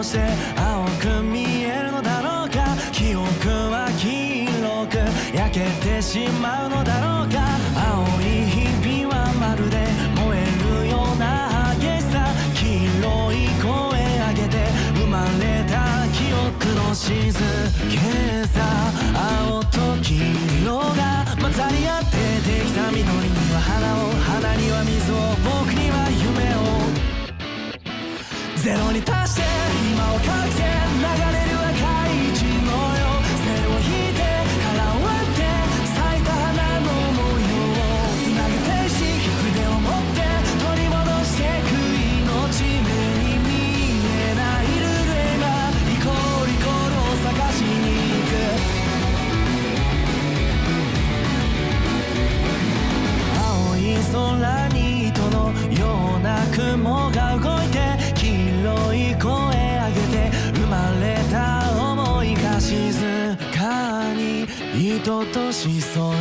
して青く見えるのだろうか。記憶は黄色く焼けてしまうのだろうか。青い日々はまるで燃えるような激しさ。黄色い声上げて生まれた記憶の静けさ。青と黄色が混ざり合ってできた緑には花を、花には水を、僕には夢を。ゼロに達して今をかけて流れる赤い血のよ。線を引いて殻を割って咲いた花の模様をつなげてし、筆を持って取り戻してく命。目に見えないルールがイコールイコールを探しに行く。青い空に糸のような雲が動いて、黄色い声上げて生まれた想いが静かに糸としそう